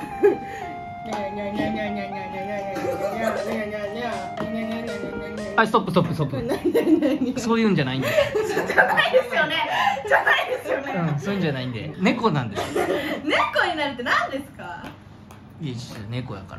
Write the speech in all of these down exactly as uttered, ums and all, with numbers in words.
はい、ストップストップストップ。そういうんじゃないんで。 じゃないですよね。じゃないですよね。 うん、そういうんじゃないんで。猫なんです。 猫になるって何ですか？ いや、猫やから。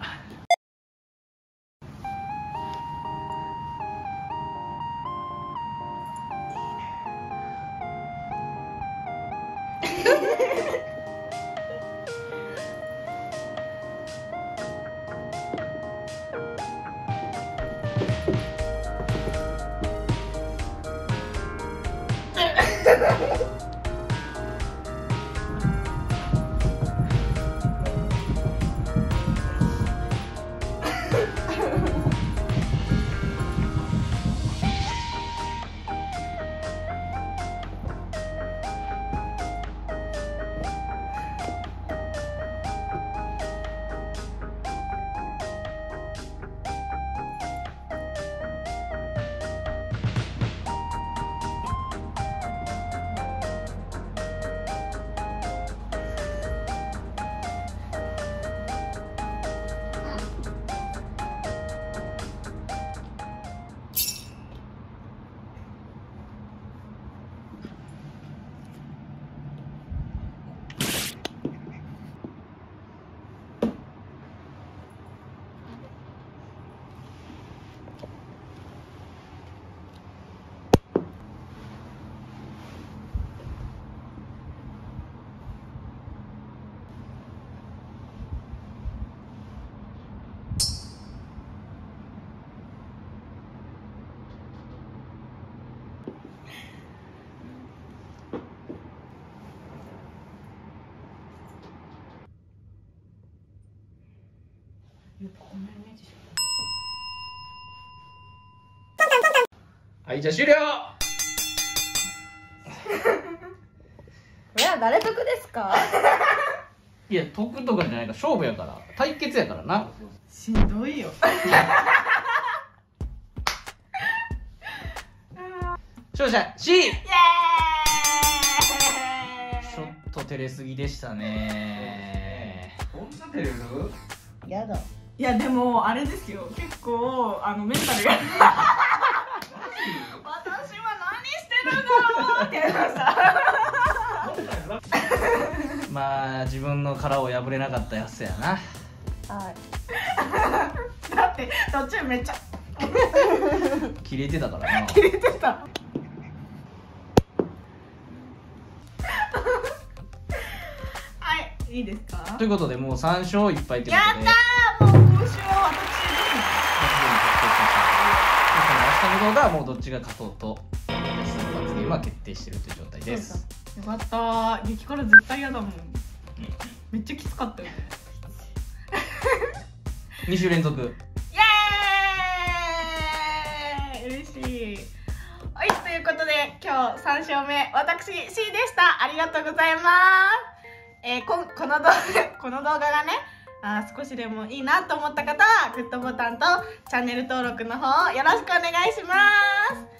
はい、じゃあ終了。 いや、誰得ですか？ いや、得とかじゃないから、勝負やから、対決やからな。 しんどいよ。 勝者 シー。イエーイ。 イエちょっと照れすぎでしたね。こんな照れる？ やだ。いやでもあれですよ、結構あのメンタルが私は何してるんだろうってやりました。 まあ自分の殻を破れなかったやつやな。 はい。だって途中めっちゃ切れてたからな。 切れてた。はい、いいですか？ ということでもうさん勝いっぱいということで。 やったー、もう今週は私です明日の動画はもうどっちが勝とうと罰ゲームは決定しているという状態です。 よかったー、激辛絶対嫌だもん。めっちゃきつかったよ。 に週連続。 イエーイ、嬉しい。はい、ということで今日さん勝目、私 シー でした。ありがとうございます。えー、こ, この動画この動画がね、あ少しでもいいなと思った方はグッドボタンとチャンネル登録の方よろしくお願いします。